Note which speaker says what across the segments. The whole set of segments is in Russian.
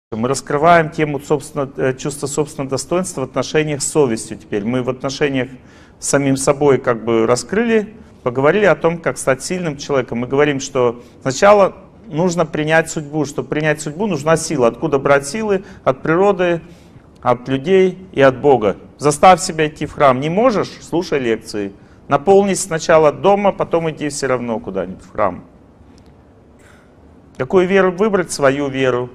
Speaker 1: Мы раскрываем тему чувства собственного достоинства в отношениях с совестью теперь. Мы в отношениях с самим собой как бы раскрыли, поговорили о том, как стать сильным человеком. Мы говорим, что сначала нужно принять судьбу. Чтобы принять судьбу, нужна сила. Откуда брать силы? От природы, от людей и от Бога. Заставь себя идти в храм. Не можешь? Слушай лекции. Наполнись сначала дома, потом иди все равно куда-нибудь в храм. Какую веру выбрать? Свою веру.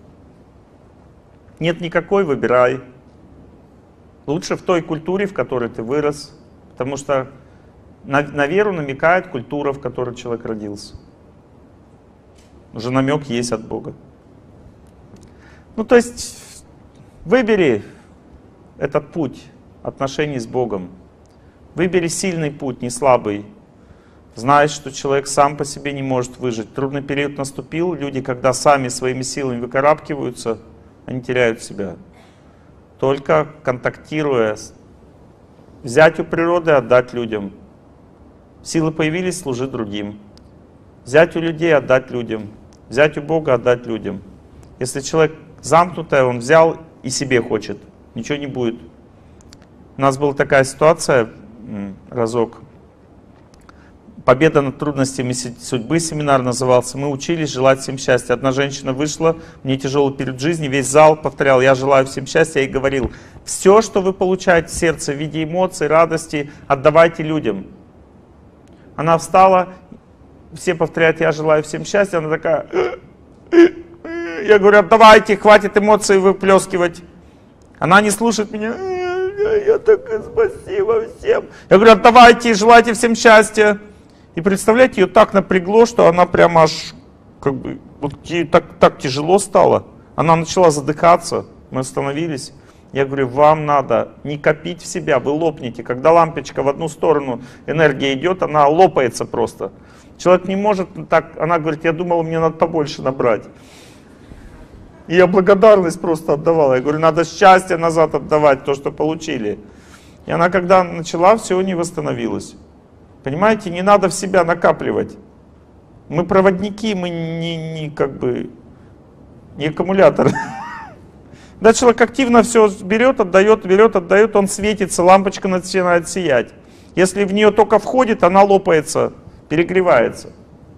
Speaker 1: Нет никакой, выбирай. Лучше в той культуре, в которой ты вырос. Потому что на веру намекает культура, в которой человек родился. Уже намек есть от Бога. Ну то есть выбери этот путь отношений с Богом. Выбери сильный путь, не слабый. Знай, что человек сам по себе не может выжить. Трудный период наступил. Люди, когда сами своими силами выкарабкиваются, они теряют себя. Только контактируя, взять у природы, отдать людям. Силы появились, служи другим. Взять у людей, отдать людям. Взять у Бога, отдать людям. Если человек замкнутый, он взял и себе хочет, ничего не будет. У нас была такая ситуация разок. «Победа над трудностями судьбы» семинар назывался. Мы учились желать всем счастья. Одна женщина вышла, мне тяжелый период жизни, весь зал повторял: «Я желаю всем счастья». Я ей говорил: все, что вы получаете в сердце в виде эмоций, радости, отдавайте людям. Она встала, все повторяют: «Я желаю всем счастья». Она такая: я говорю: отдавайте, хватит эмоций выплескивать. Она не слушает меня. Я такая: спасибо всем. Я говорю: отдавайте, желайте всем счастья. И представляете, ее так напрягло, что она прямо аж, как бы, вот ей так тяжело стало. Она начала задыхаться, мы остановились. Я говорю: вам надо не копить в себя, вы лопнете. Когда лампочка в одну сторону, энергия идет, она лопается просто. Человек не может так, она говорит: я думала, мне надо побольше набрать. И я благодарность просто отдавала. Я говорю: надо счастье назад отдавать, то, что получили. И она, когда начала, все не восстановилось. Понимаете, не надо в себя накапливать. Мы проводники, мы не как бы не аккумулятор. Да, человек активно все берет, отдает, он светится, лампочка начинает сиять. Если в нее только входит, она лопается, перегревается.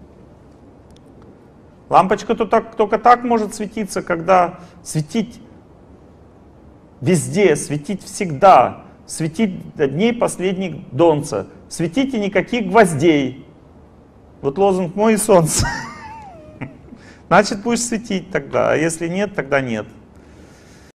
Speaker 1: Лампочка только так может светиться, когда светить везде, светить всегда, светить до дней последних донца. Светите никаких гвоздей. Вот лозунг мой и солнце. Значит, будешь светить тогда, а если нет, тогда нет.